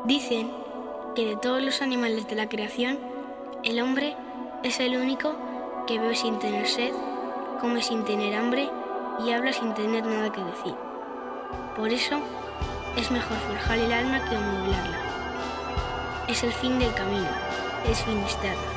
Dicen que de todos los animales de la creación, el hombre es el único que bebe sin tener sed, come sin tener hambre y habla sin tener nada que decir. Por eso es mejor forjar el alma que amueblarla. Es el fin del camino, es Finisterre.